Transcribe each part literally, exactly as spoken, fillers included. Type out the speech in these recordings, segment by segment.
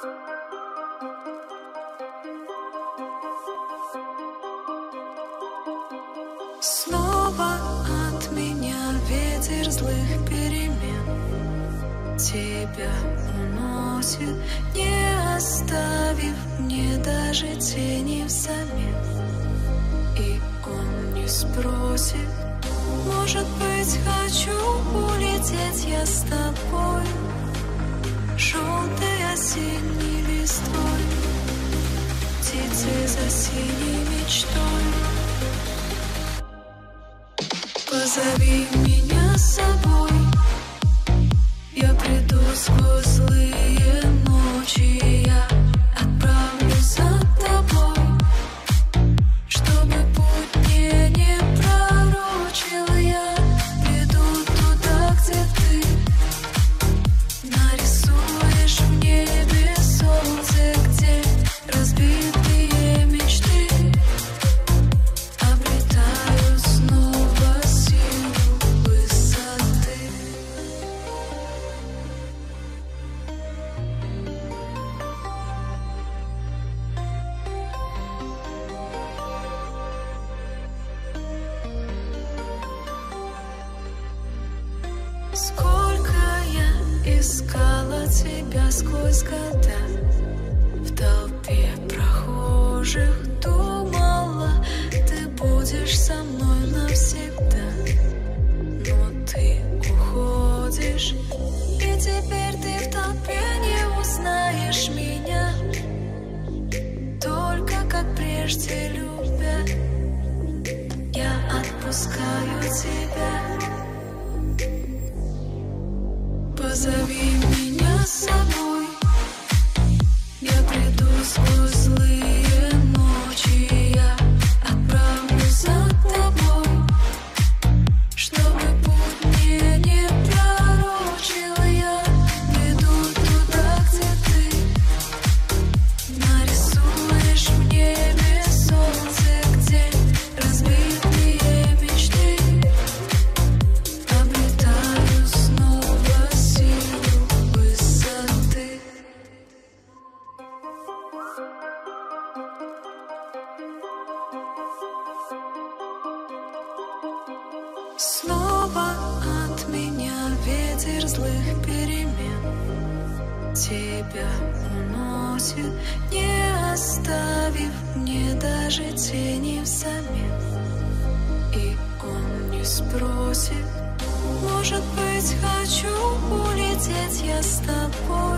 Снова от меня ветер злых перемен тебя уносит, не оставив мне даже тени взамен. И он не спросит, может быть, хочу улететь я с тобой, желтой осенней листвой, птицей за синей мечтой. Позови меня с собой, я приду сквозь злые ночи, я отправлюсь за тобой, чтобы путь мне не пророчил. Я приду туда, где ты нарисуешь в небе солнце, где разбитые мечты обретают снова силу высоты. Сколько я искала тебя сквозь года, в толпе прохожих думала, ты будешь со мной навсегда. Но ты уходишь, и теперь ты в толпе не узнаешь меня, только как прежде любя, я отпускаю тебя. Позови меня с собой, я приду сквозь злые ночи, я отправлюсь за тобой, чтобы путь мне не пророчил. Я приду туда, где ты нарисуешь в небе солнце, где разбитые мечты обретают снова силу высоты. Снова от меня ветер злых перемен тебя уносит, не оставив мне даже тени взамен. И он не спросит, может быть, хочу улететь я с тобой,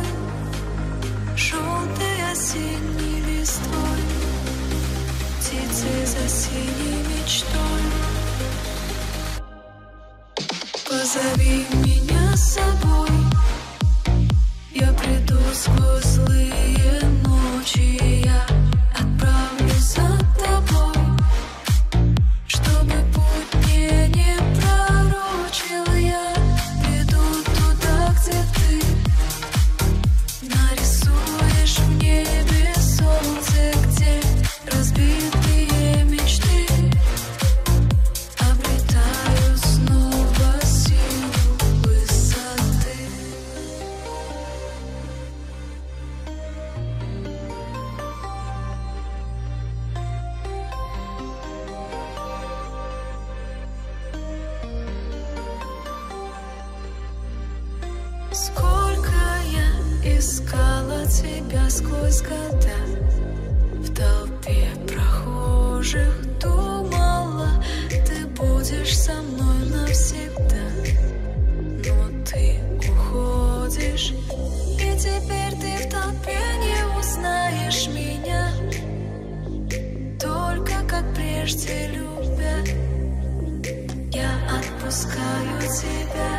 желтой осенней листвой, птицей за синей мечтой. Позови меня с собой, я приду сквозь злые ночи, я отправлюсь за тобой, чтобы путь мне не пророчил. Я приду туда, где ты нарисуешь в небе солнце, где разбитые мечты обретают снова силу высоты. Сколько я искала тебя сквозь года, в толпе прохожих думала, ты будешь со мной навсегда. Но ты уходишь, и теперь ты в толпе не узнаешь меня, только как прежде любя, я отпускаю тебя.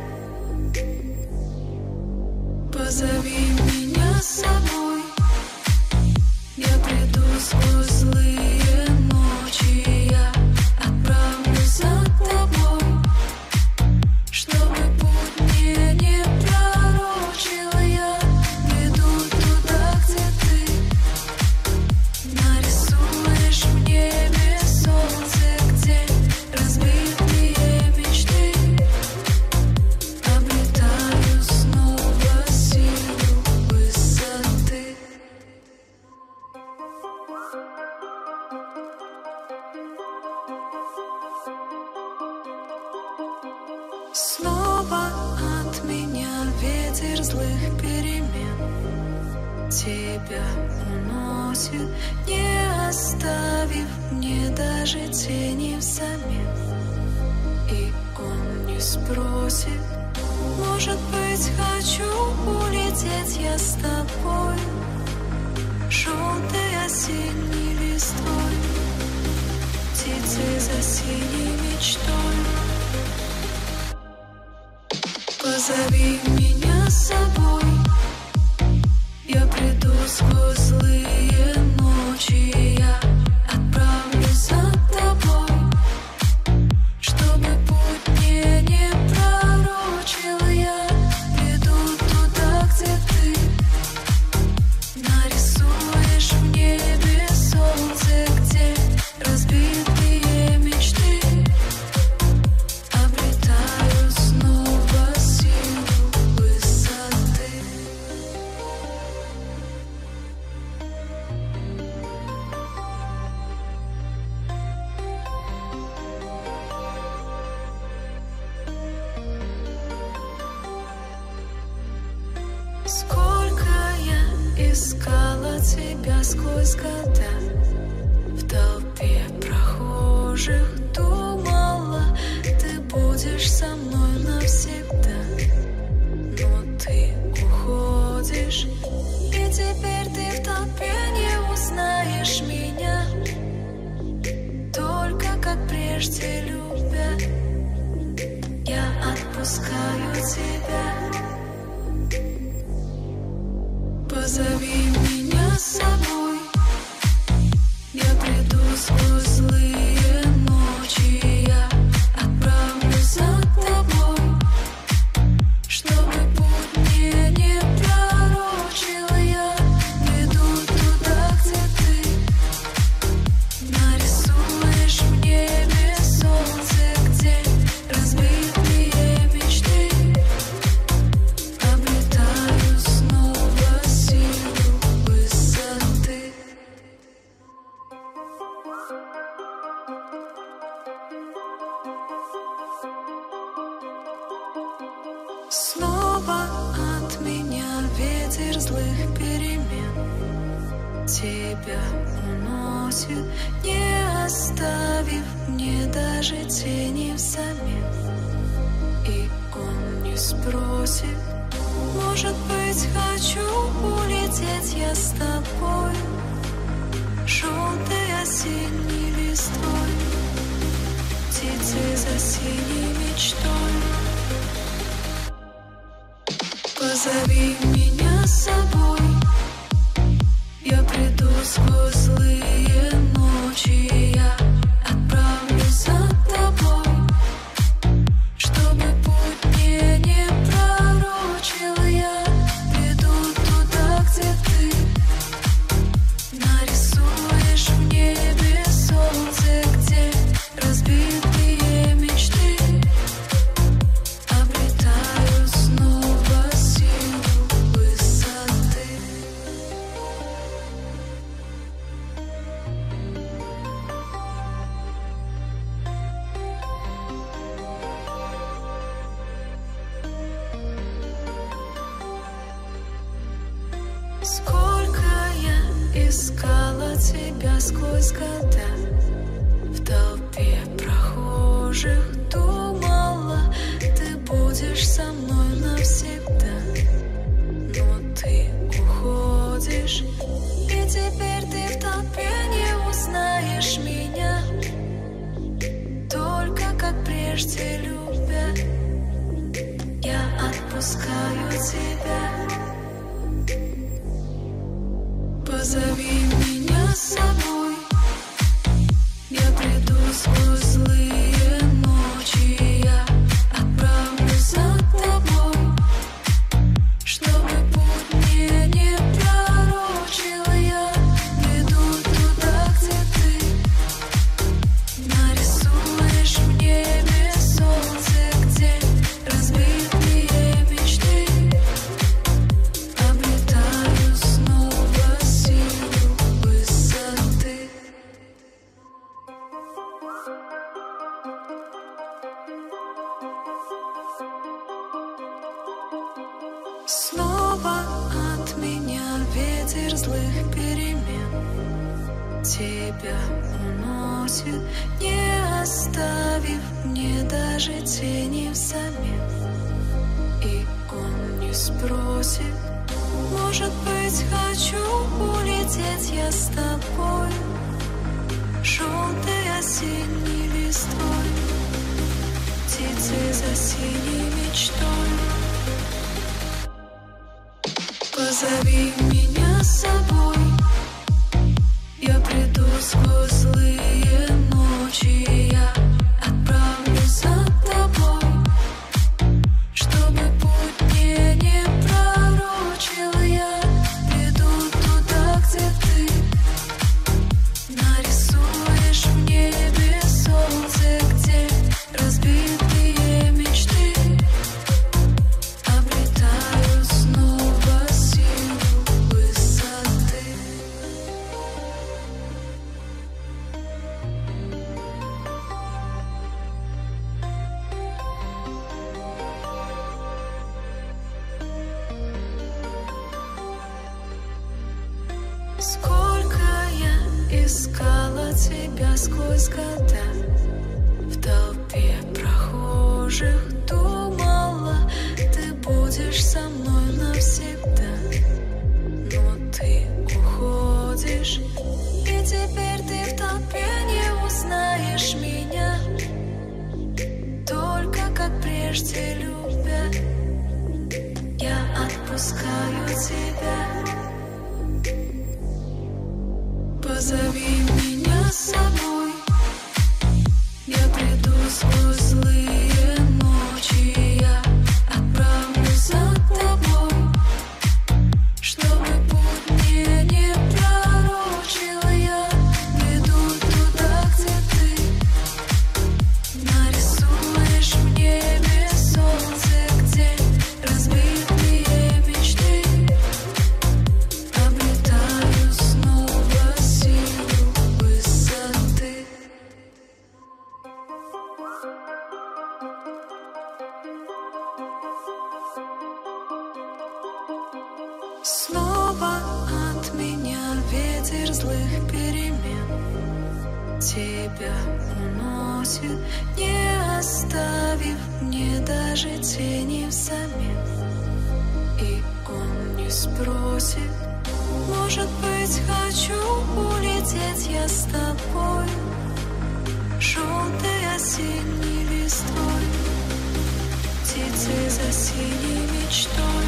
Позови меня с собой, я приду сквозь злые ночи, я отправлюсь за тобой, чтобы путь мне не пророчил. Я приду туда, где ты нарисуешь в небе солнце, где разбитые мечты обретают снова силу высоты. ветер злых перемен тебя уносит, не оставив мне даже тени взамен. И он не спросит, может быть, хочу улететь я с тобой, желтой осенней листвой, птицей за синей мечтой. Позови меня с собой, я приду сквозь злые ночи, я отправлюсь за тобой, чтобы путь мне не пророчил. Я приду туда, где ты нарисуешь в небе солнце, где разбитые мечты обретают снова силу высоты. Сколько я искала тебя сквозь года, в толпе прохожих думала, ты будешь со мной навсегда. Но ты уходишь, и теперь ты в толпе не узнаешь меня, только как прежде любя, я отпускаю тебя. Позови меня с собой, я приду сквозь злые ночи, я отправлюсь за тобой, чтобы путь мне не пророчил. Я приду туда, где ты нарисуешь в небе солнце, где разбитые мечты обретают снова силу высоты. Снова от меня ветер злых перемен тебя уносит, не оставив мне даже тени взамен. И он не спросит, может быть, хочу улететь я с тобой, желтой осенней листвой, птицей за синей мечтой. Позови меня с собой, я приду сквозь злые ночи, я отправлюсь за тобой, чтобы путь мне не пророчил. Я приду туда, где ты нарисуешь в небе солнце, где разбитые мечты обретают снова силу высоты. Сколько я искала тебя сквозь года, в толпе прохожих думала, ты будешь со мной навсегда. Но ты уходишь, и теперь ты в толпе не узнаешь меня, только как прежде любя, я отпускаю тебя. Позови меня с собой, я приду сквозь злые ночи, я отправлюсь за тобой, чтобы путь мне не пророчил. Я приду туда, где ты нарисуешь в небе солнце, где разбитые мечты обретают снова силу высоты. ветер злых перемен тебя уносит, не оставив мне даже тени взамен. И он не спросит, может быть, хочу улететь я с тобой, желтой осенней листвой, птицей за синей мечтой. Позови меня с собой, я приду сквозь злые ночи, я отправлюсь за тобой, чтобы путь мне не пророчил. Я приду туда, где ты нарисуешь в небе солнце, где разбитые мечты обретают снова силу высоты. Сколько я искала тебя сквозь года, в толпе прохожих думала, ты будешь со мной навсегда. Но ты уходишь, и теперь ты в толпе не узнаешь меня, только как прежде любя. Я отпускаю тебя. Позови меня с собой, я приду сквозь злые ночи, я отправлюсь за тобой, чтобы путь мне не пророчил. Я приду туда, где ты нарисуешь в небе солнце, где разбитые мечты обретают снова силу высоты. Снова от меня ветер злых перемен тебя уносит, не оставив мне даже тени взамен. И он не спросит, может быть, хочу улететь я с тобой, желтой осенней листвой, птицей за синей мечтой.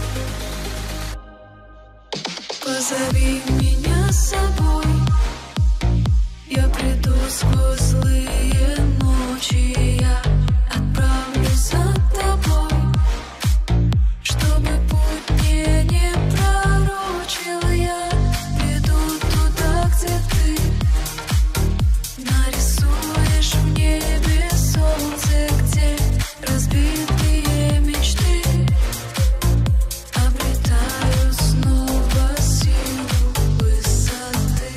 Позови меня с собой, я приду сквозь злые ночи, я отправлюсь за тобой, чтобы путь мне не пророчил. Я приду туда, где ты нарисуешь в небе солнце, где разбитые мечты обретают снова силу высоты.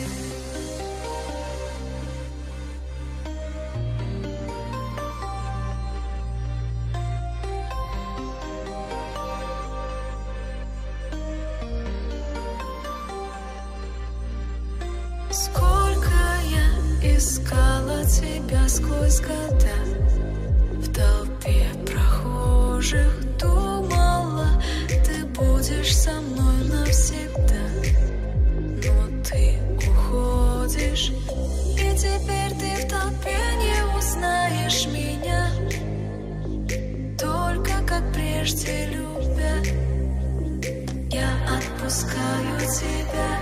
Сколько я искала тебя сквозь года, в толпе прохожих думала, ты будешь со мной навсегда. Но ты уходишь, и теперь ты в толпе не узнаешь меня, только как прежде любя. Я отпускаю тебя.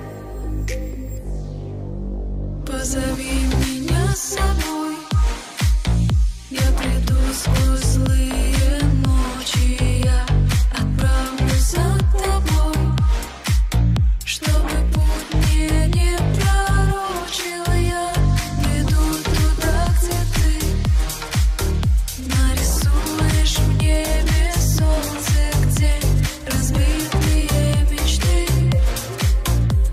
Позови меня с собой, я приду сквозь злые ночи, я отправлюсь за тобой, чтобы путь мне не пророчил. Я приду туда, где ты нарисуешь в небе солнце, где разбитые мечты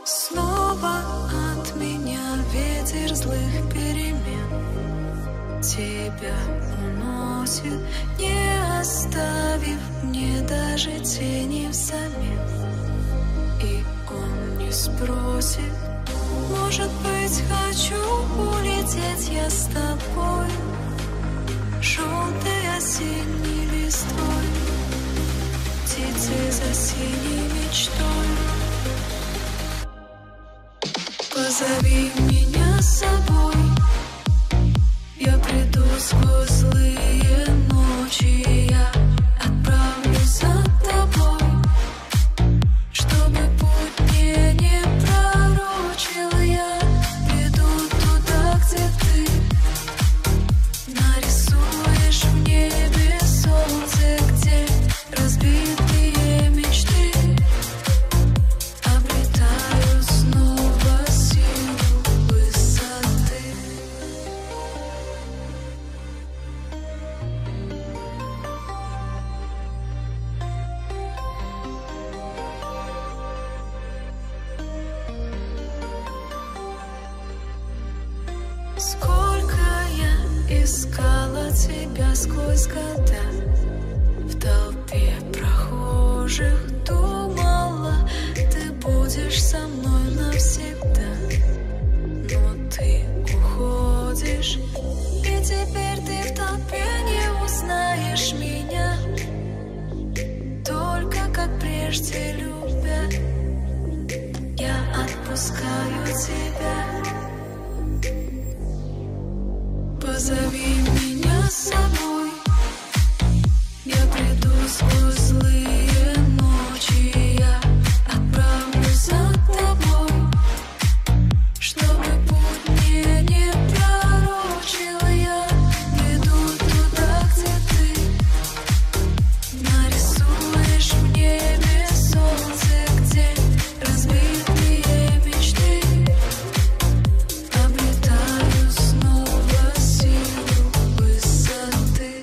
Снова от меня ветер злых перемен тебя уносит, не оставив мне даже тени взамен. И он не спросит, может быть, хочу улететь я с тобой, желтой осенней листвой, птицей за синей мечтой. Позови меня с собой, я приду сквозь злые ночи, я отправлюсь за тобой, чтобы путь мне не пророчил. Я приду туда, где ты нарисуешь в небе солнце, где разбитые мечты обретают снова силу высоты. Сколько я искала тебя сквозь года, в толпе прохожих думала, ты будешь со мной навсегда. Но ты уходишь, и теперь ты в толпе не узнаешь меня, только как прежде любя, я отпускаю тебя. Позови меня с собой, я приду сквозь злые ночи, я отправлюсь за тобой, чтобы путь мне не пророчил. Я приду туда, где ты нарисуешь в небе солнце, где разбитые мечты обретают снова силу высоты.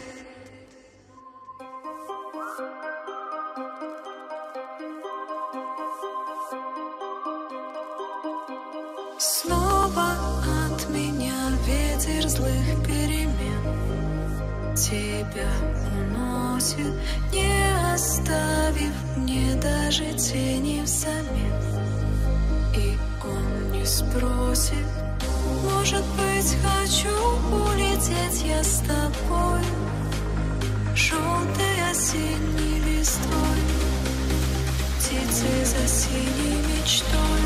Снова от меня ветер злых перемен тебя уносит, не оставив мне даже тени взамен. И он не спросит, может быть, хочу улететь я с тобой, желтой осенней листвой, птицей за синей мечтой.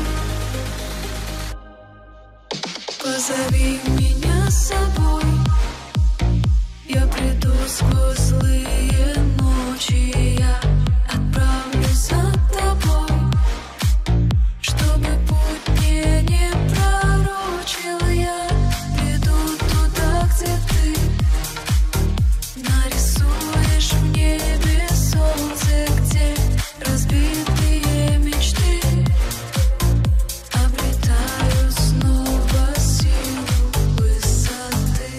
Позови меня с собой, я приду сквозь злые ночи, я отправлюсь за тобой, чтобы путь мне не пророчил. Я приду туда, где ты нарисуешь в небе солнце, где разбитые мечты обретают снова силу высоты.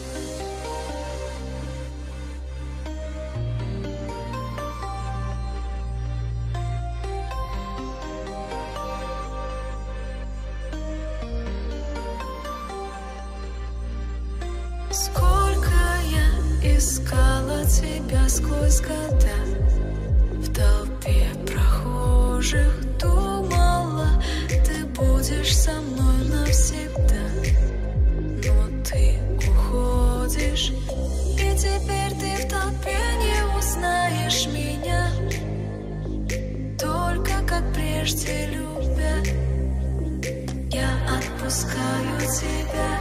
Сколько я искала тебя сквозь года, в толпе прохожих думала, ты будешь со мной навсегда. Но ты уходишь, и теперь ты в толпе не узнаешь меня, только как прежде любя, я отпускаю тебя.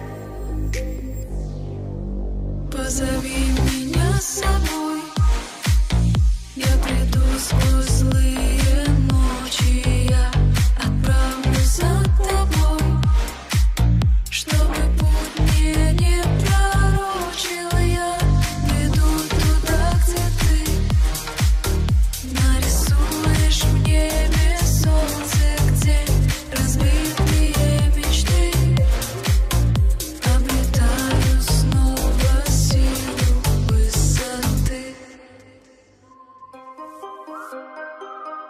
Позови меня с собой, я приду сквозь злые ночи, я отправлюсь за тобой, чтобы путь мне не пророчил. Я приду туда, где ты нарисуешь в небе солнце, где разбитые мечты обретают снова силу высоты.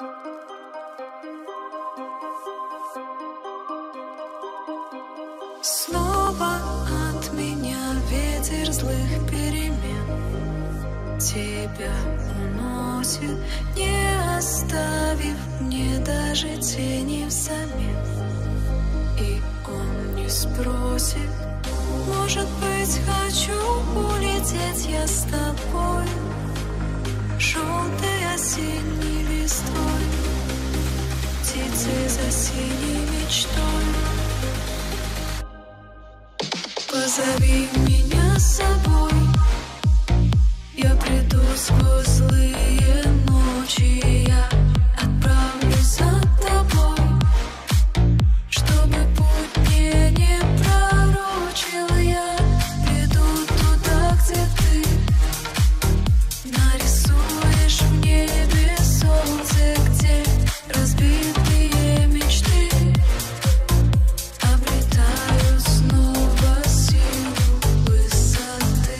Снова от меня ветер злых перемен тебя уносит, не оставив мне даже тени взамен. И он не спросит, может быть, хочу улететь я с тобой, желтой осенней листвой, птицей за синей мечтой. Позови меня с собой, я приду сквозь злые ночи, я отправлюсь за тобой, чтобы путь мне не пророчил. Я приду туда, где ты нарисуешь в небе солнце, где разбитые мечты обретают снова силу высоты.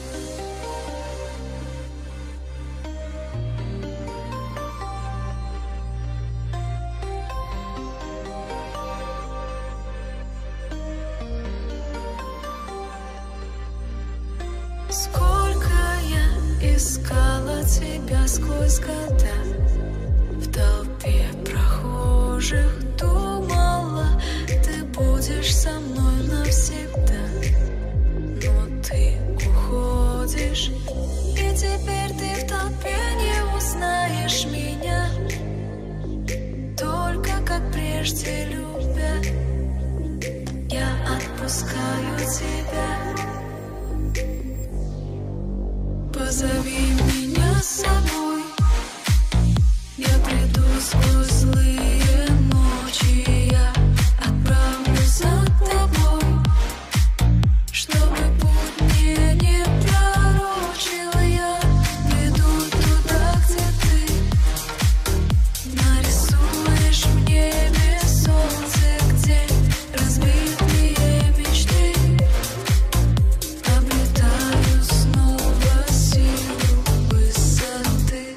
Сколько я искала тебя сквозь года, в толпе прохожих думала, ты будешь со мной навсегда. Но ты уходишь, и теперь ты в толпе не узнаешь меня, только как прежде любя, я отпускаю тебя. Позови меня с собой, я приду сквозь злые ночи, я отправлюсь за тобой, чтобы путь мне не пророчил. Я приду туда, где ты нарисуешь в небе солнце, где разбитые мечты обретают снова силу высоты.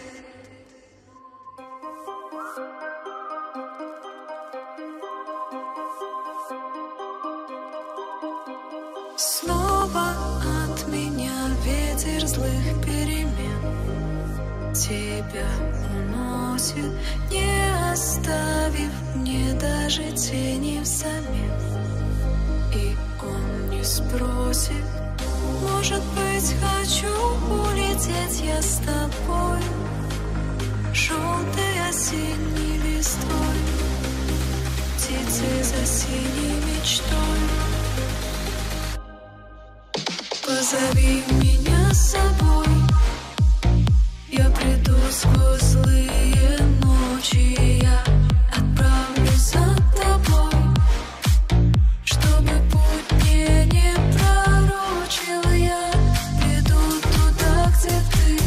Снова от меня ветер злых перемен тебя уносит, не оставив мне даже тени взамен. И он не спросит, может быть, хочу улететь я с тобой, желтой осенней листвой, птицей за синей мечтой. Позови меня с собой, я приду сквозь злые ночи, я отправлюсь за тобой, чтобы путь мне не пророчил. Я приду туда, где ты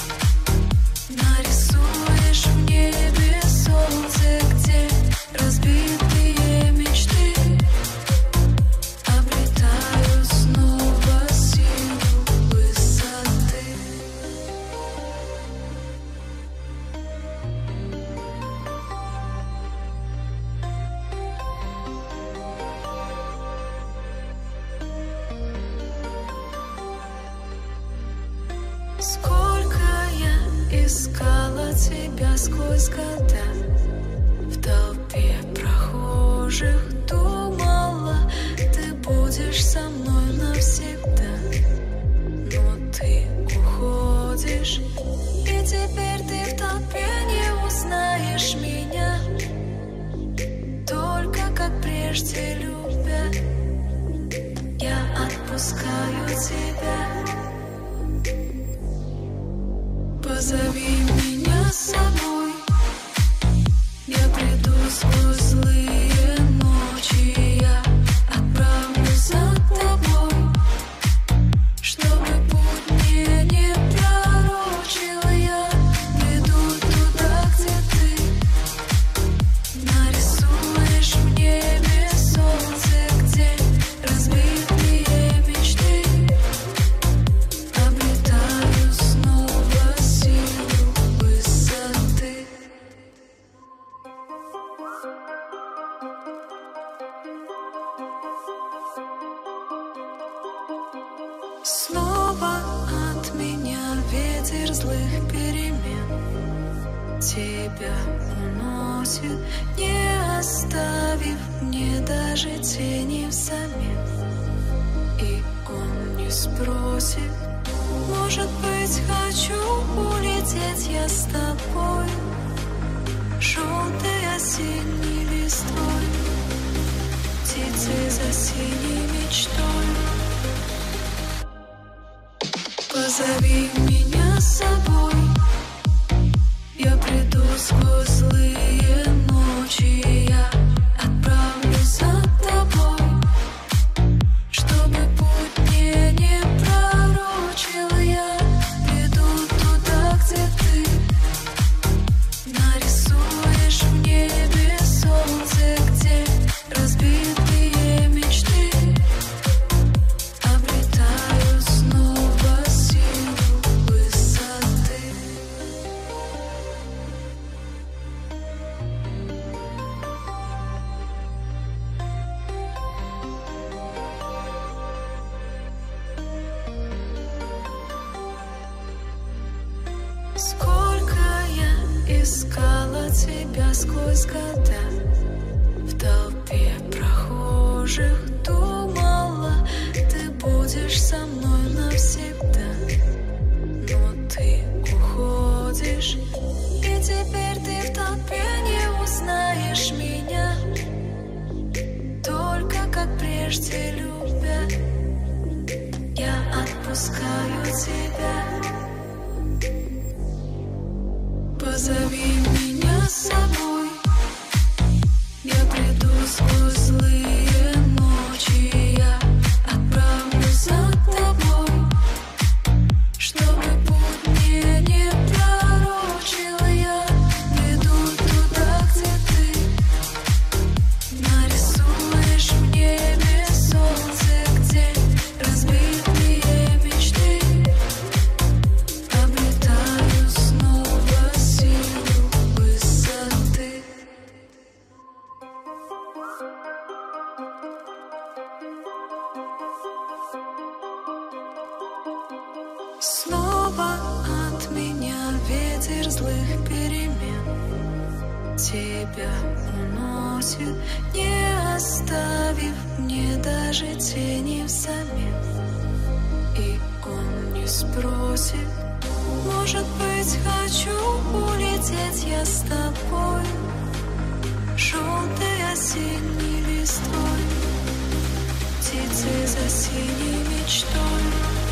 нарисуешь в небе солнце, где разбитые мечты обретают снова силу высоты. Сколько я искала тебя сквозь года, в толпе прохожих думала, ты будешь со мной навсегда. Но ты уходишь, и теперь ты в толпе не узнаешь меня, только как прежде любя, я отпускаю тебя. Позови меня с собой, я приду сквозь злые ночи, я отправлюсь за тобой, чтобы путь мне не пророчил. Я приду туда, где ты нарисуешь в небе солнце, где разбитые мечты обретают снова силу высоты. Снова от меня ветер злых перемен тебя уносит, не оставив мне даже тени взамен. И он не спросит, может быть, хочу улететь я с тобой, желтой осенней листвой, птицей за синей мечтой. Позови меня с собой, я приду сквозь злые ночи, я отправлюсь за тобой, чтобы путь мне не пророчил. Я приду туда, где ты нарисуешь в небе солнце, где разбитые мечты обретают снова силу высоты. Сколько я искала тебя сквозь года, в толпе прохожих думала, ты будешь со мной навсегда. Но ты уходишь, и теперь ты в толпе не узнаешь меня, только как прежде любя. Я отпускаю тебя. Позови меня с собой, я приду сквозь злые ночи, я отправлюсь за тобой, чтобы путь мне не пророчил. Я приду туда, где ты нарисуешь в небе солнце, где разбитые мечты обретают снова силу высоты. Снова от меня ветер злых перемен тебя уносит, не оставив мне даже тени взамен. И он не спросит, может быть, хочу улететь я с тобой, желтой осенней листвой, птицей за синей мечтой.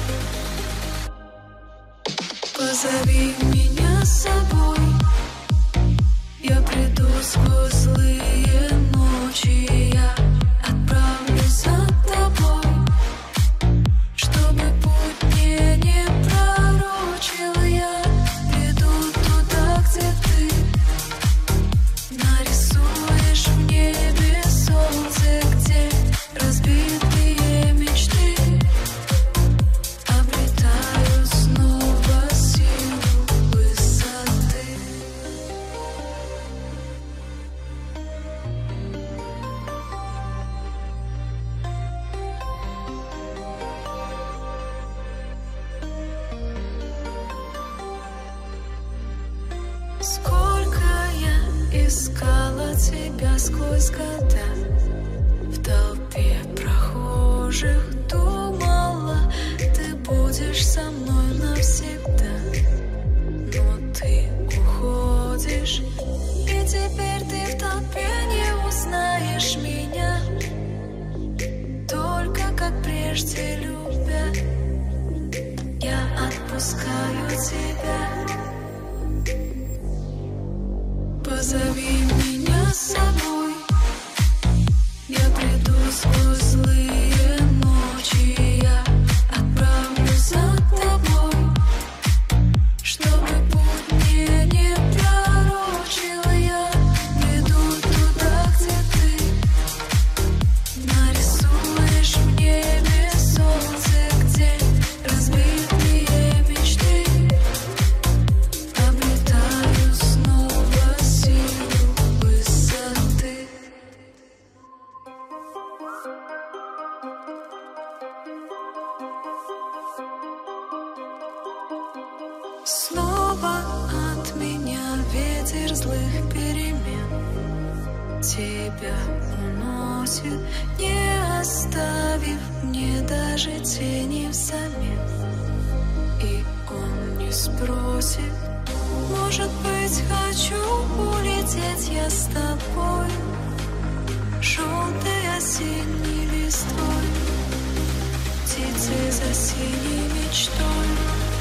Позови меня с собой, я приду сквозь злые ночи, я отправлюсь за тобой, чтобы путь мне не пророчил. Я приду туда, где ты нарисуешь в небе солнце, где разбитые мечты обретают снова силу высоты. Сколько я искала тебя сквозь года, в толпе прохожих думала, ты будешь со мной навсегда. Но ты уходишь, и теперь ты в толпе не узнаешь меня, только как прежде любя. Я отпускаю тебя. Позови меня с собой, я приду сквозь злые ночи, я отправлюсь за тобой, чтобы путь мне не пророчил. Я приду туда, где ты нарисуешь в небе солнце, где разбитые мечты обретают снова силу тебя уносит, не оставив мне даже тени взамен. И он не спросит, может быть, хочу улететь я с тобой, желтой осенней листвой, птицей за синей мечтой.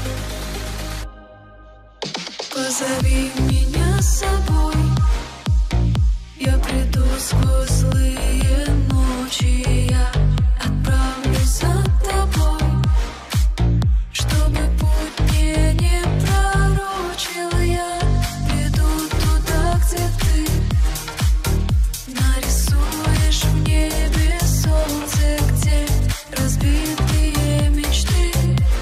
Позови меня с собой, я приду сквозь злые ночи, я отправлюсь за тобой, чтобы путь мне не пророчил. Я приду туда, где ты нарисуешь в небе солнце, где разбитые мечты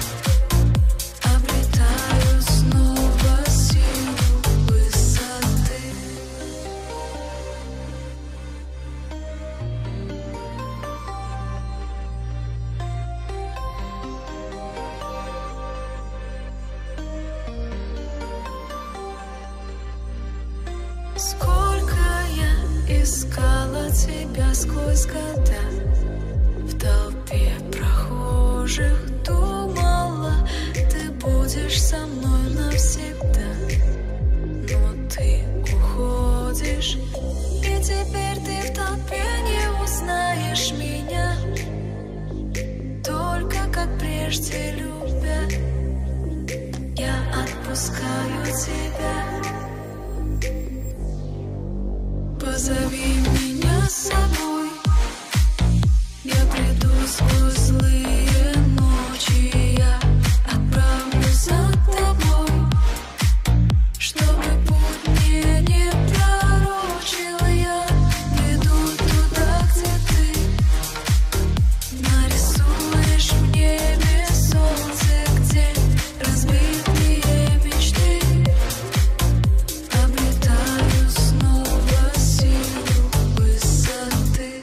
обретают снова силу высоты. Сколько я искала тебя сквозь года, в толпе прохожих думала, ты будешь со мной навсегда. Но ты уходишь, и теперь ты в толпе не узнаешь меня, только как прежде любя, я отпускаю тебя. Позови меня с собой, я приду сквозь злые ночи, я отправлюсь за тобой, чтобы путь мне не пророчил. Я приду туда, где ты нарисуешь в небе солнце, где разбитые мечты обретают снова силу высоты.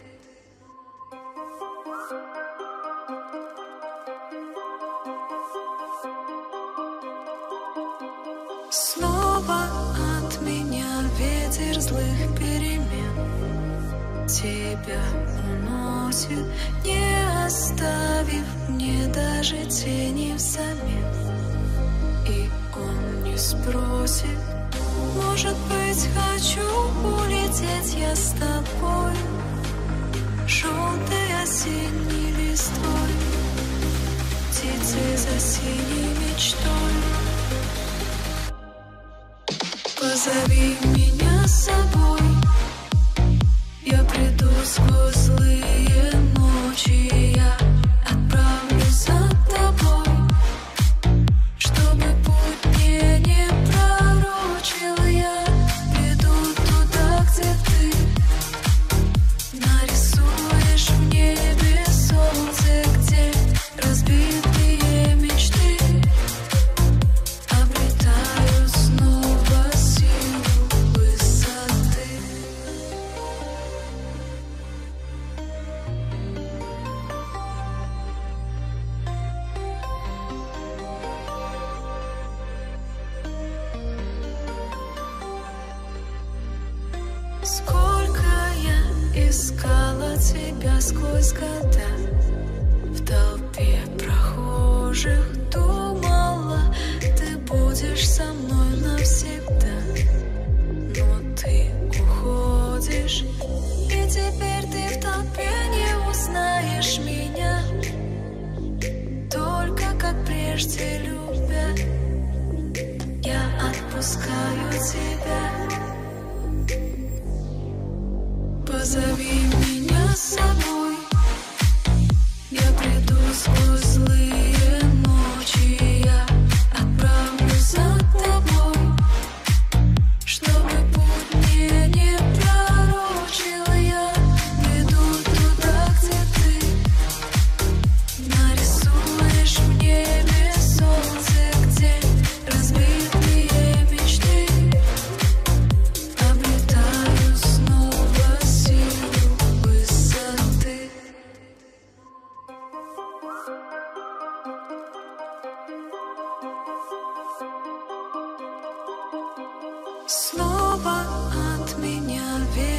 Снова от меня ветер злых перемен тебя уносит, не оставив мне даже тени взамен. И он не спросит, может быть, хочу улететь я с тобой, желтой осенней листвой, птицей за синей мечтой. Позови меня с собой, я приду сквозь злые ночи, я отправлюсь за тобой, чтобы путь мне не пророчил. Я приду туда, где ты нарисуешь в небе солнце, где разбитые мечты обретают снова силу высоты. Сколько я искала тебя сквозь года, в толпе прохожих думала, ты будешь со мной навсегда. Но ты уходишь, и теперь ты в толпе не узнаешь меня, только как прежде любя, я отпускаю тебя. Позови меня с собой, я приду сквозь злые ночи, я отправлюсь за тобой, чтобы путь мне не пророчил. Я приду туда, где ты нарисуешь в небе солнце, где разбитые мечты обретают снова силу высоты.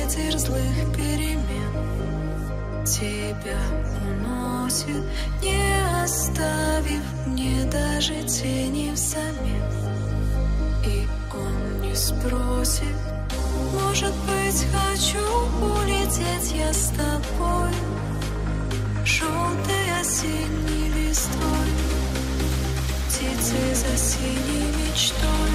ветер злых перемен тебя уносит, не оставив мне даже тени взамен. И он не спросит, может быть, хочу улететь я с тобой, желтой осенней листвой, птицей за синей мечтой.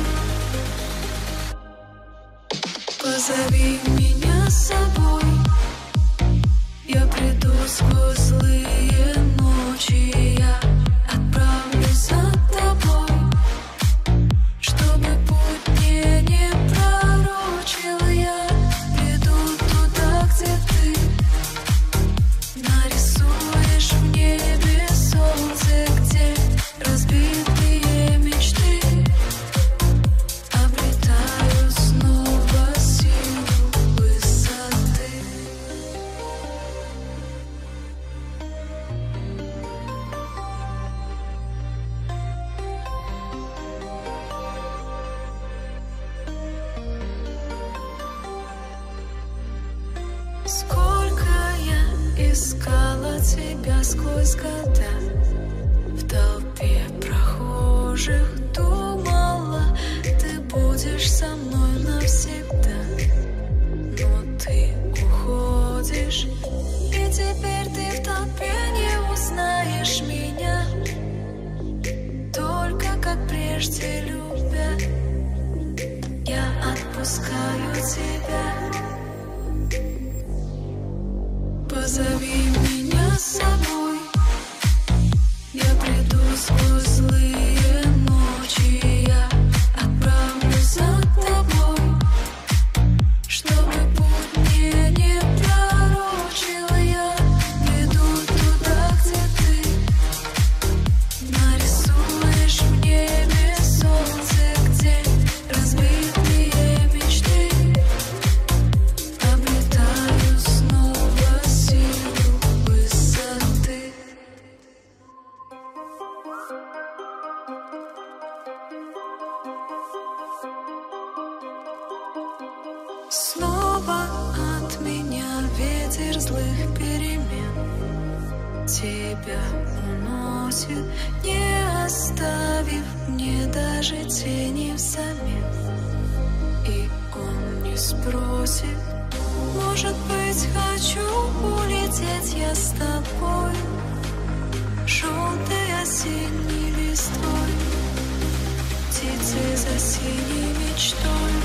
Позови меня с собой, я приду сквозь злые ночи, я отправлюсь за тобой, чтобы путь мне не пророчил. Я приду туда, где ты нарисуешь в небе солнце, где разбитые мечты обретают снова силу высоты. Сколько я искала тебя сквозь года, в толпе прохожих думала, ты будешь со мной навсегда. Но ты уходишь, и теперь ты в толпе не узнаешь меня, только как прежде любя, я отпускаю тебя. Позови меня с собой, я приду сквозь злые ночи, я отправлюсь за тобой, чтобы путь мне не пророчил. Я приду туда, где ты нарисуешь в небе солнце, где разбитые мечты обретают снова силу высоты. Снова от меня ветер злых перемен тебя уносит, не оставив мне даже тени взамен. И он не спросит, может быть, хочу улететь я с тобой, желтой осенней листвой, птицей за синей мечтой.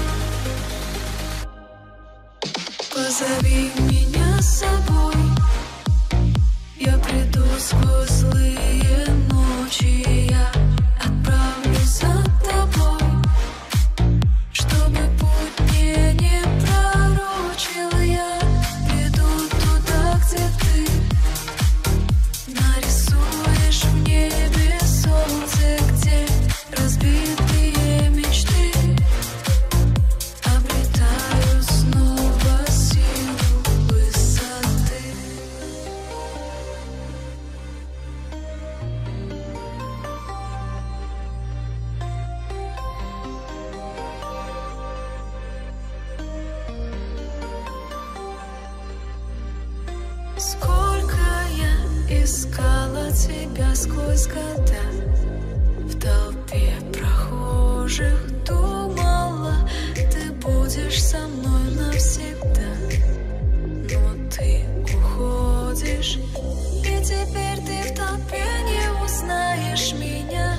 Позови меня с собой, я приду сквозь злые ночи, я отправлюсь за тобой, чтобы путь мне не пророчил. Я приду туда, где ты нарисуешь в небе солнце, где разбитые мечты обретают снова силу высоты. Сколько я искала тебя сквозь года, в толпе прохожих думала, ты будешь со мной навсегда. Но ты уходишь, и теперь ты в толпе не узнаешь меня,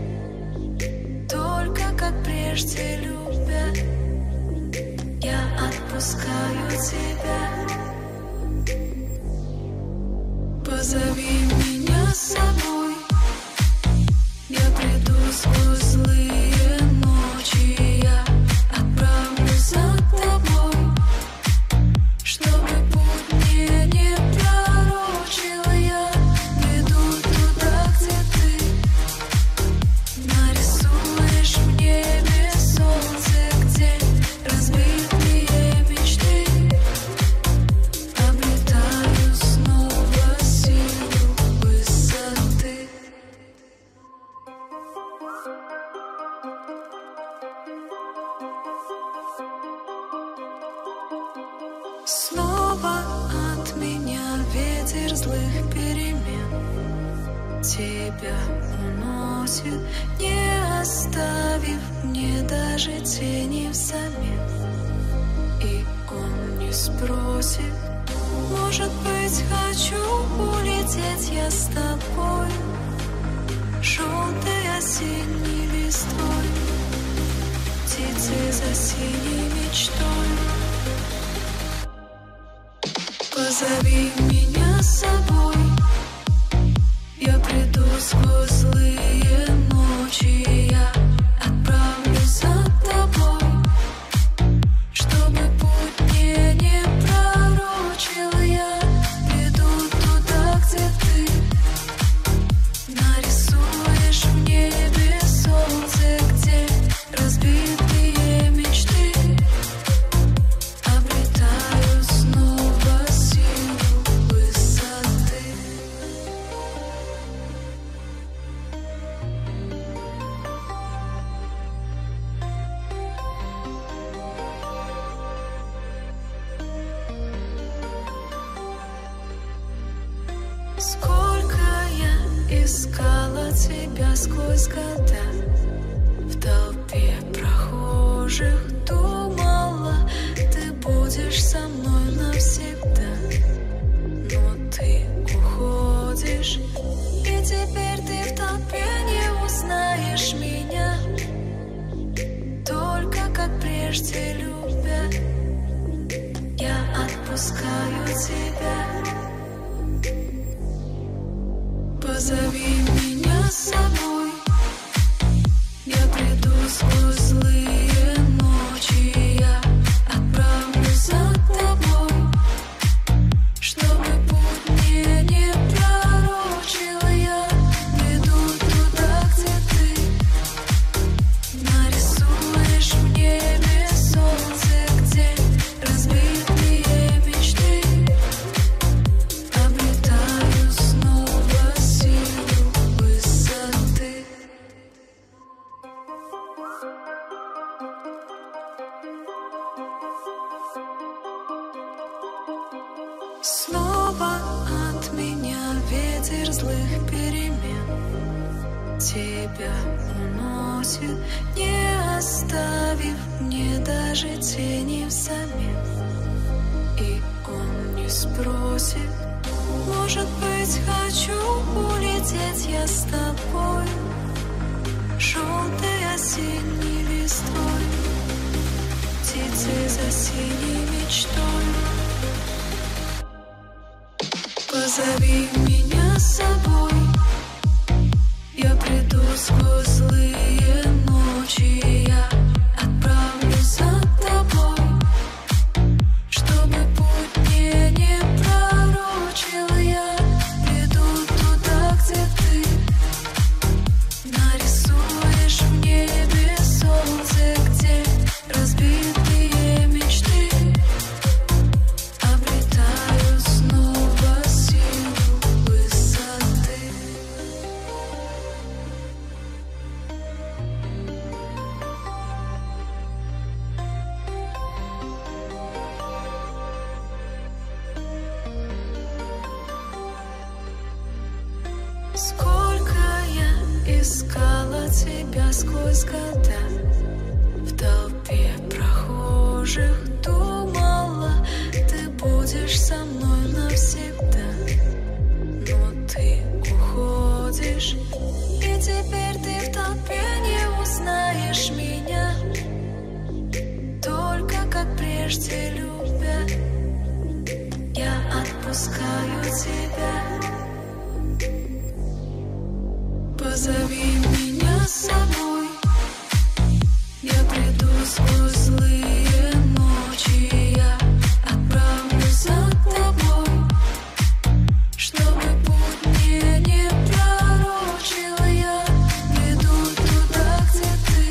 только как прежде любя, я отпускаю тебя. Позови меня с собой, я приду сквозь злые ночи, я отправлюсь за тобой, чтобы путь мне не пророчил. Я приду туда, где ты нарисуешь в небе солнце, где разбитые мечты обретают снова силу высоты. Снова от меня ветер злых перемен тебя уносит, не оставив мне даже тени взамен. И он не спросит, может быть, хочу улететь я с тобой, желтой осенней листвой, птицей за синей мечтой. Позови меня с собой, я приду сквозь злые ночи, я отправлюсь за тобой, чтобы путь мне не пророчил. Я приду туда, где ты нарисуешь в небе солнце, где разбитые мечты обретают снова силу высоты. Сколько я искала тебя сквозь года, в толпе прохожих думала, ты будешь со мной навсегда. Но ты уходишь, и теперь ты в толпе не узнаешь меня, только как прежде любя, я отпускаю тебя. Позови меня с собой, я приду сквозь злые ночи, я отправлюсь за тобой, чтобы путь мне не пророчил. Я приду туда, где ты нарисуешь в небе солнце, где разбитые мечты обретают снова силу высоты. Снова от меня ветер злых перемен тебя уносит, не оставив мне даже тени взамен. И он не спросит, может быть, хочу улететь я с тобой, желтой осенней листвой, птицей за синей мечтой. Позови меня с собой, я приду сквозь злые ночи, я отправлюсь за тобой, чтобы путь мне не пророчил. Я приду туда, где ты нарисуешь в небе солнце, где разбитые мечты обретают снова силу высоты. Сколько я искала тебя сквозь года, в толпе прохожих думала, ты будешь со мной навсегда. Но ты уходишь, и теперь ты в толпе не узнаешь меня, только как прежде любя, я отпускаю тебя. Позови меня с собой, я приду сквозь злые ночи, я отправлюсь за тобой, чтобы путь мне не пророчил. Я приду туда, где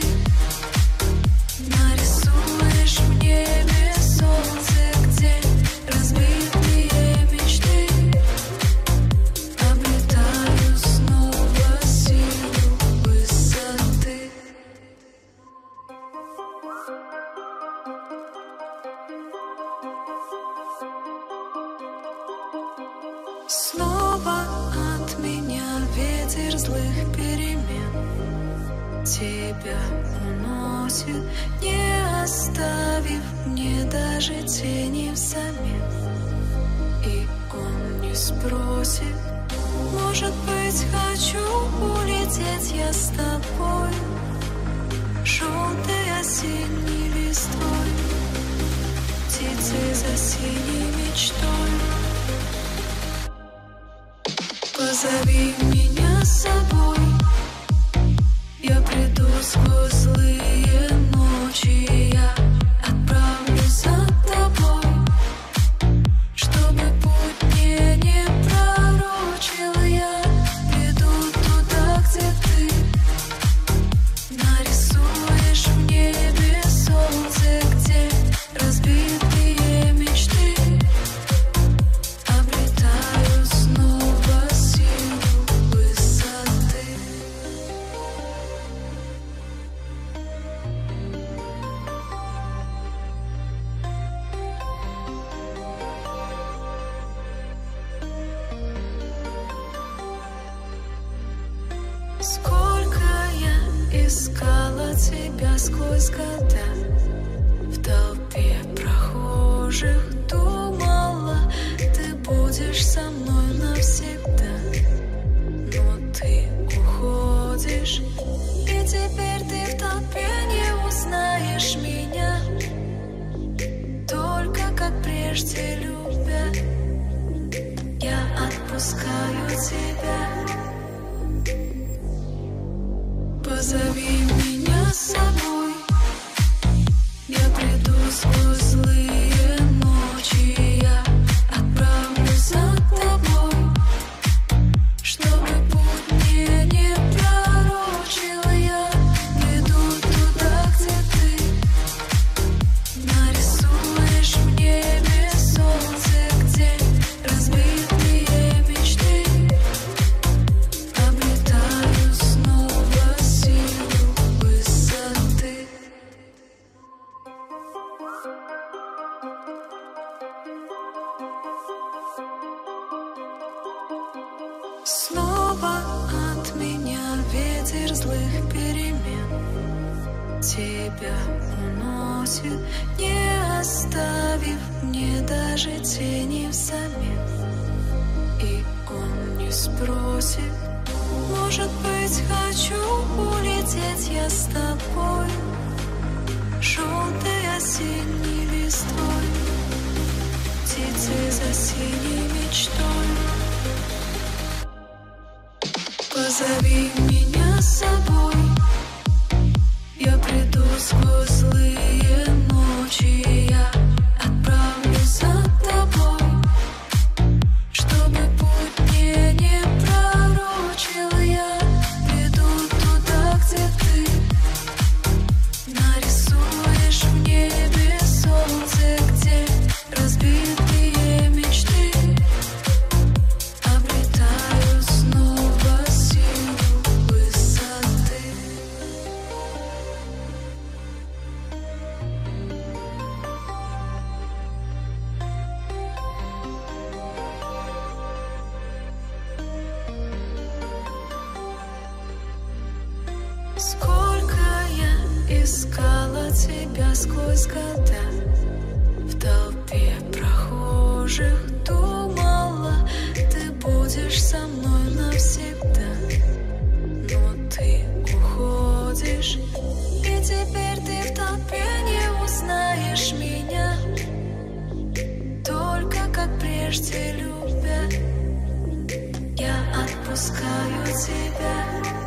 ты нарисуешь в небе солнце, где разбитые мечты обретают снова силу Снова от меня ветер злых перемен тебя уносит, не оставив мне даже тени взамен. И он не спросит, может быть, хочу улететь я с тобой, желтой осенней листвой, птицей за синей мечтой. Позови меня с собой, я приду сквозь злые ночи, я отправлюсь за тобой, чтобы путь мне не пророчил. Я приду туда, где ты нарисуешь в небе солнце, где разбитые мечты обретают снова силу высоты. Сколько я искала тебя сквозь года, в толпе прохожих думала, ты будешь со мной навсегда. Но ты уходишь, и теперь ты в толпе не узнаешь меня, только как прежде любя, я отпускаю тебя. Позови меня с собой, я приду сквозь злые ночи, я отправлюсь за тобой, чтобы путь мне не пророчил. Я приду туда, где ты нарисуешь в небе солнце, где разбитые мечты обретают снова силу высоты. Снова от меня ветер злых перемен тебя уносит, не оставив мне даже тени взамен. И он не спросит, может быть, хочу улететь я с тобой, желтой осенней листвой, птицей за синей мечтой. Позови меня с собой, я приду сквозь злые ночи, я отправлюсь за тобой, чтобы путь мне не пророчил. Я приду туда, где ты нарисуешь в небе солнце, где разбитые мечты обретают снова силу высоты. Сколько я искала тебя сквозь года, в толпе прохожих думала, ты будешь со мной навсегда. Но ты уходишь, и теперь ты в толпе не узнаешь меня, только как прежде любя, я отпускаю тебя.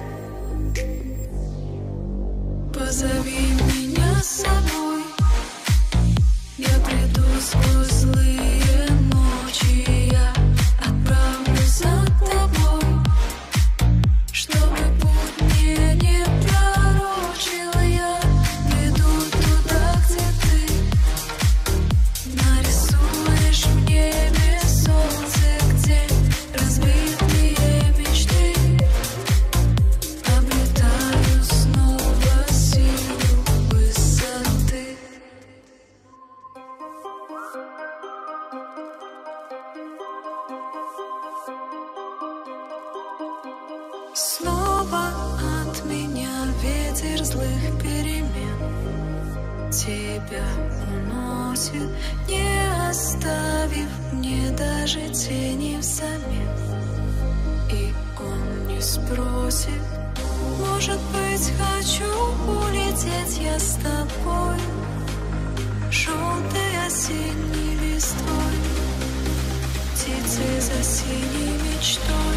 Позови меня с собой, я приду сквозь злые ночи, я отправлюсь за тобой, чтобы путь мне не пророчил. Я приду туда, где ты нарисуешь в небе солнце, где разбитые мечты обретают снова силу высоты. Снова от меня ветер злых перемен тебя уносит, не оставив мне даже тени взамен. И он не спросит, может быть, хочу улететь я с тобой, желтой осенней листвой, птицей за синей мечтой.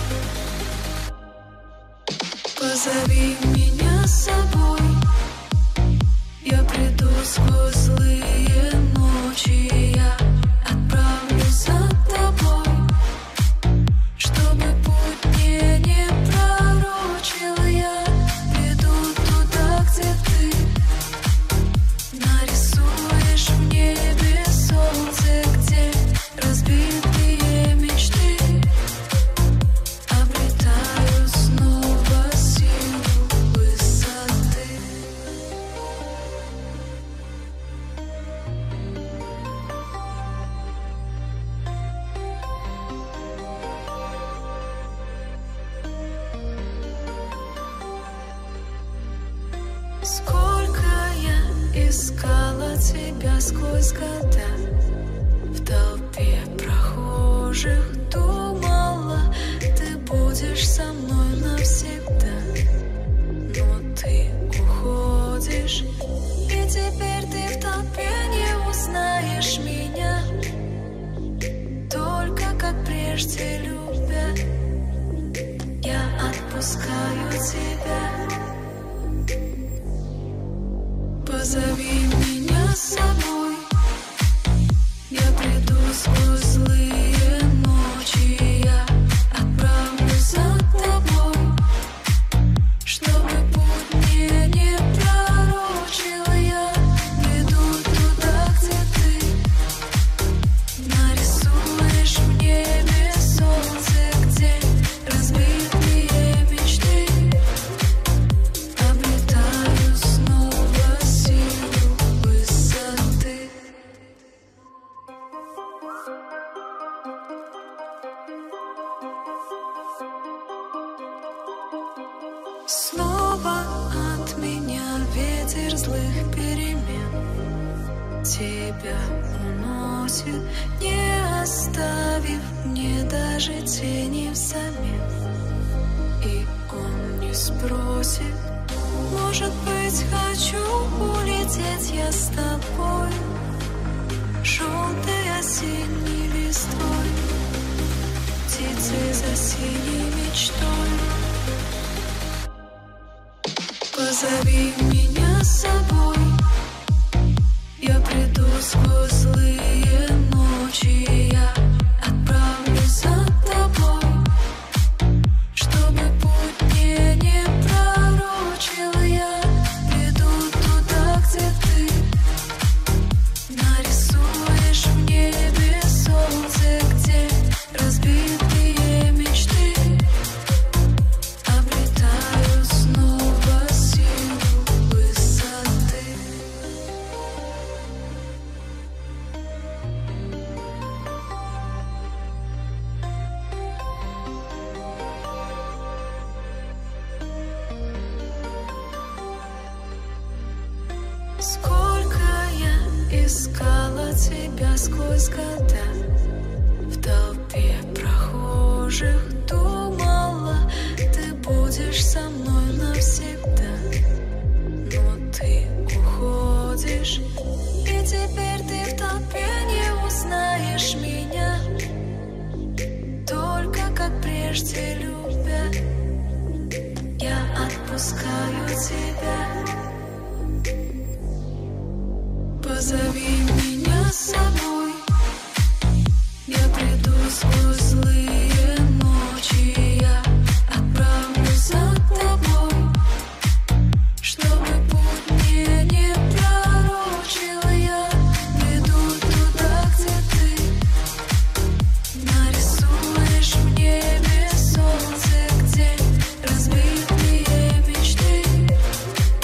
Позови меня с собой, я приду сквозь злые ночи, я отправлюсь за тобой, чтобы путь мне не пророчил. Я приду туда, где ты нарисуешь в небе солнце, где разбитые мечты обретают снова силу высоты. Сколько я искала тебя сквозь года, в толпе прохожих думала, ты будешь со мной навсегда. Но ты уходишь, и теперь ты в толпе не узнаешь меня, только как прежде любя, я отпускаю тебя. Позови меня с собой, я приду сквозь злые ночи, я отправлюсь за тобой, чтобы путь мне не пророчил. Я приду туда, где ты нарисуешь в небе солнце, где разбитые мечты обретают снова силу высоты. Снова от меня ветер злых перемен тебя уносит, не оставив мне даже тени взамен. И он не спросит, может быть, хочу улететь я с тобой, желтой осенней листвой, птицей за синей мечтой. Позови меня с собой, я приду сквозь злые ночи, я отправлюсь за тобой, чтобы путь мне не пророчил. Я приду туда, где ты нарисуешь в небе солнце, где разбитые мечты обретают снова силу высоты. Сколько я искала тебя сквозь года, в толпе прохожих думала, ты будешь со мной навсегда. Но ты уходишь, и теперь ты в толпе не узнаешь меня, только как прежде любя, я отпускаю тебя. Позови меня с собой, я приду сквозь злые ночи, я отправлюсь за тобой, чтобы путь мне не пророчил. Я приду туда, где ты нарисуешь в небе солнце, где разбитые мечты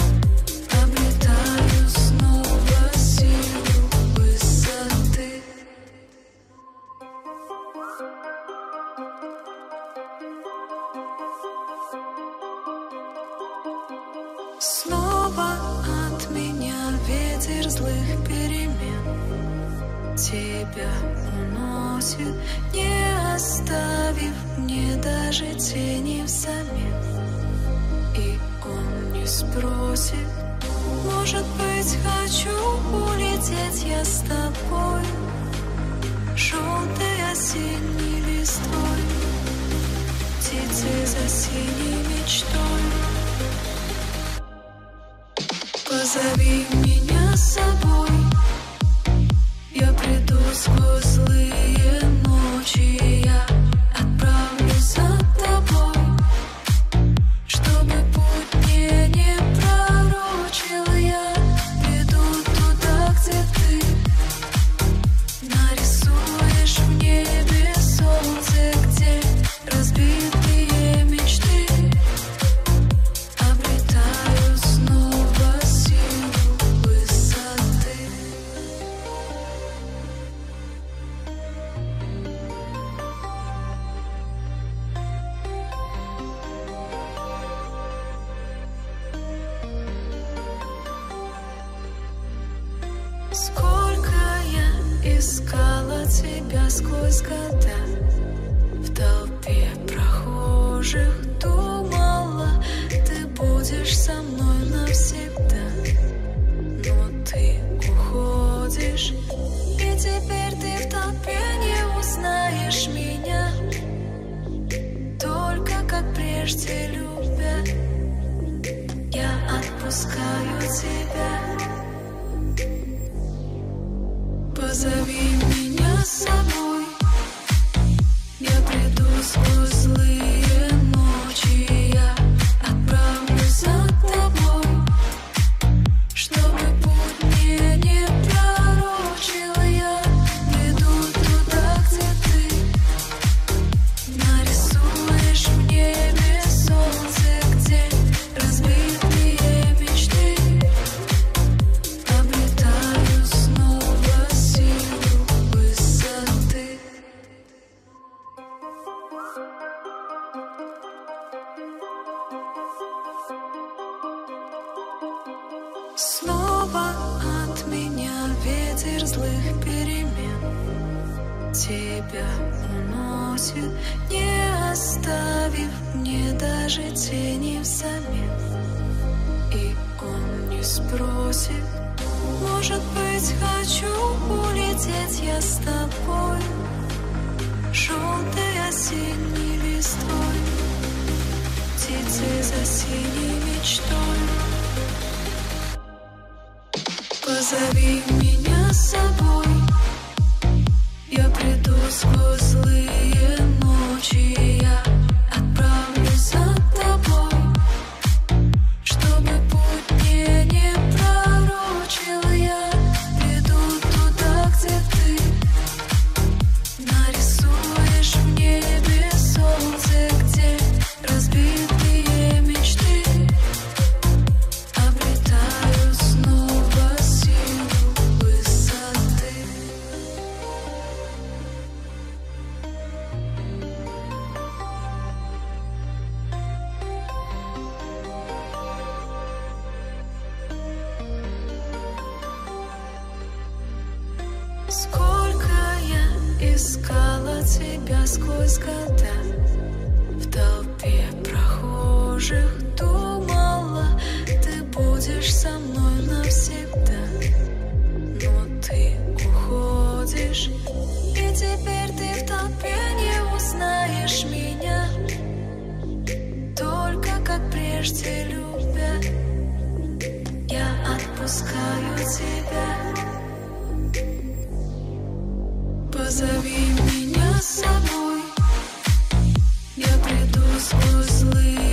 Снова от меня ветер злых перемен тебя уносит, не оставив мне даже тени взамен. И он не спросит, может быть, хочу улететь я с тобой, желтой осенней листвой, птицей за синей мечтой. Позови меня с собой, я приду сквозь злые ночи, я отправлюсь за тобой, чтобы путь мне не пророчил. Я приду туда, где ты нарисуешь в небе солнце, где разбитые мечты обретают снова силу высоты. Сколько я искала тебя сквозь года, в толпе прохожих думала, ты будешь со мной навсегда. Но ты уходишь, и теперь ты в толпе не узнаешь меня, только как прежде любя, я отпускаю тебя. Позови меня с собой, я приду сквозь злые ночи, я отправлюсь за тобой, чтобы путь мне не пророчил. Я приду туда, где ты нарисуешь в небе солнце, где разбитые мечты обретают снова силу высоты. Снова от меня ветер злых перемен тебя уносит, не оставив мне даже тени взамен. И он не спросит, может быть, хочу улететь я с тобой, желтой осенней листвой, птицей за синей мечтой. Позови меня с собой, я приду сквозь злые ночи, я отправлюсь за тобой, чтобы путь мне не пророчил. Я приду туда, где ты нарисуешь в небе солнце, где разбитые мечты обретают снова силу высоты. Сколько я искала тебя сквозь года, в толпе прохожих думала, ты будешь со мной навсегда. Но ты уходишь, и теперь ты в толпе не узнаешь меня, только как прежде любя, я отпускаю тебя. Позови меня с собой, я приду сквозь злые